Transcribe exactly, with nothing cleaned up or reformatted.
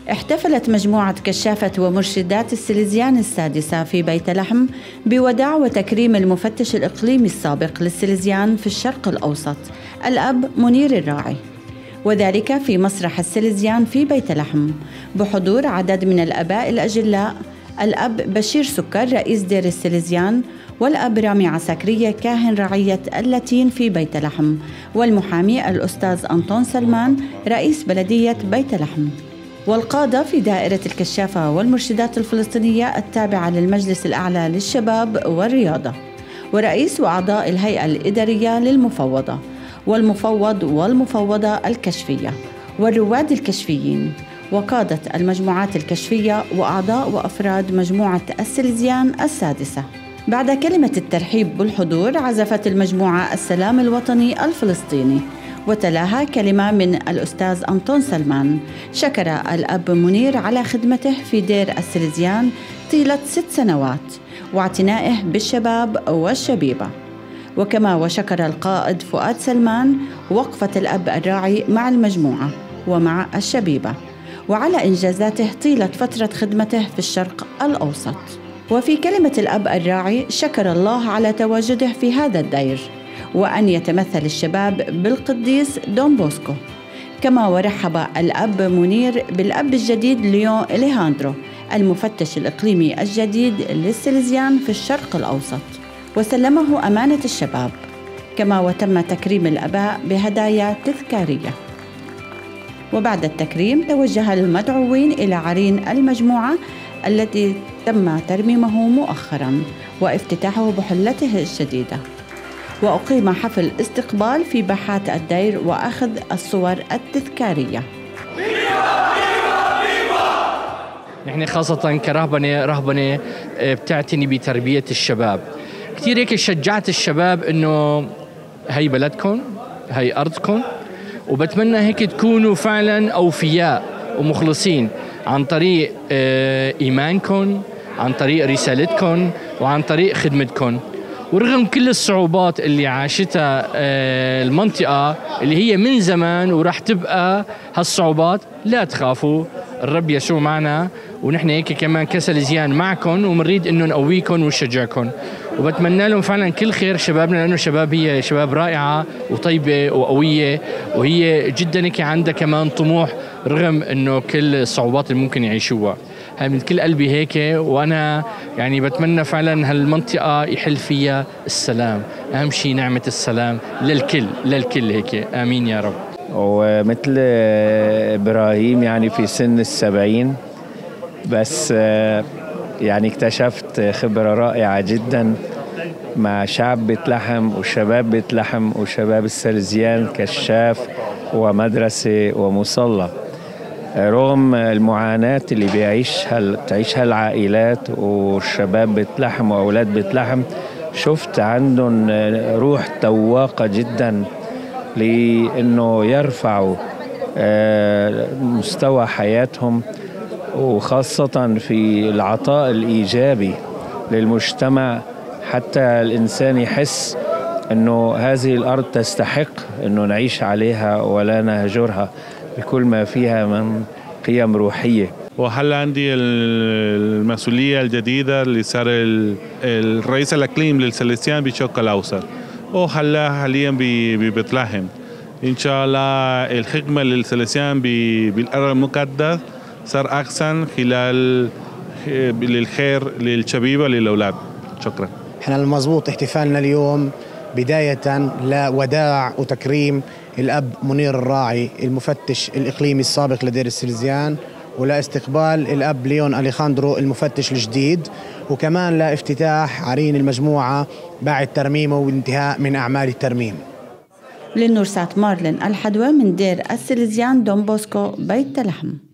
احتفلت مجموعة كشافة ومرشدات السليزيان السادسة في بيت لحم بوداع وتكريم المفتش الإقليمي السابق للسليزيان في الشرق الأوسط الأب منير الراعي، وذلك في مسرح السليزيان في بيت لحم بحضور عدد من الآباء الأجلاء، الأب بشير سكر رئيس دير السليزيان، والأب رامي عساكرية كاهن رعية اللاتين في بيت لحم، والمحامي الأستاذ أنطون سلمان رئيس بلدية بيت لحم، والقادة في دائرة الكشافة والمرشدات الفلسطينية التابعة للمجلس الأعلى للشباب والرياضة، ورئيس وأعضاء الهيئة الإدارية للمفوضة، والمفوض والمفوضة الكشفية، والرواد الكشفيين، وقادة المجموعات الكشفية، وأعضاء وأفراد مجموعة السليزيان السادسة. بعد كلمة الترحيب بالحضور عزفت المجموعة السلام الوطني الفلسطيني، وتلاها كلمة من الأستاذ أنطون سلمان شكر الأب منير على خدمته في دير السليزيان طيلة ست سنوات واعتنائه بالشباب والشبيبة، وكما وشكر القائد فؤاد سلمان وقفة الأب الراعي مع المجموعة ومع الشبيبة وعلى إنجازاته طيلة فترة خدمته في الشرق الأوسط. وفي كلمة الأب الراعي شكر الله على تواجده في هذا الدير وأن يتمثل الشباب بالقديس دون بوسكو، كما ورحب الأب منير بالأب الجديد ليون إليهاندرو المفتش الإقليمي الجديد للسليزيان في الشرق الأوسط، وسلمه أمانة الشباب، كما وتم تكريم الآباء بهدايا تذكارية. وبعد التكريم توجه المدعوين إلى عرين المجموعة التي تم ترميمه مؤخراً وافتتاحه بحلته الجديدة، وأقيم حفل استقبال في باحات الدير وأخذ الصور التذكارية. نحن خاصة كرهبنة رهبنة بتعتني بتربية الشباب، كثير هيك شجعت الشباب إنه هي بلدكم، هي أرضكم، وبتمنى هيك تكونوا فعلا أوفياء ومخلصين عن طريق إيمانكم، عن طريق رسالتكم، وعن طريق خدمتكم. ورغم كل الصعوبات اللي عاشتها المنطقة اللي هي من زمان ورح تبقى هالصعوبات، لا تخافوا، الرب يسوع معنا، ونحن هيك كمان كسليزيان معكم، ومنريد انه نقويكم ونشجعكم، وبتمنى لهم فعلا كل خير شبابنا، لانه شباب هي شباب رائعة وطيبة وقوية، وهي جدا هيك عندها كمان طموح رغم انه كل الصعوبات اللي ممكن يعيشوها. هاي من كل قلبي هيك، وانا يعني بتمنى فعلا هالمنطقة يحل فيها السلام، اهم شيء نعمة السلام للكل للكل هيك، امين يا رب. ومثل إبراهيم يعني في سن السبعين، بس يعني اكتشفت خبرة رائعة جدا مع شعب بيت لحم وشباب بيت لحم وشباب السليزيان، كشاف ومدرسة ومصلى. رغم المعاناة اللي بيعيشها بتعيشها العائلات والشباب بيت لحم وأولاد بيت لحم، شفت عندهم روح تواقة جدا لأنه يرفعوا مستوى حياتهم، وخاصة في العطاء الإيجابي للمجتمع، حتى الإنسان يحس أنه هذه الأرض تستحق أنه نعيش عليها ولا نهجرها بكل ما فيها من قيم روحية. وهلا عندي المسؤولية الجديدة اللي صار الرئيس الإقليم للسليزيان بالشرق الأوسط، وهلا حاليا ببيت لحم. إن شاء الله الخدمة للسليزيان بالأرض المقدس صار أحسن خلال للخير للشبيبة للأولاد. شكرا. احنا المضبوط احتفالنا اليوم بداية لوداع وتكريم الأب منير الراعي المفتش الإقليمي السابق لدير السليزيان، ولا استقبال الأب ليون أليخاندرو المفتش الجديد، وكمان لافتتاح عرين المجموعة بعد ترميمه والانتهاء من أعمال الترميم. للنورسات مارلين الحدوى من دير السليزيان دون بوسكو بيت لحم.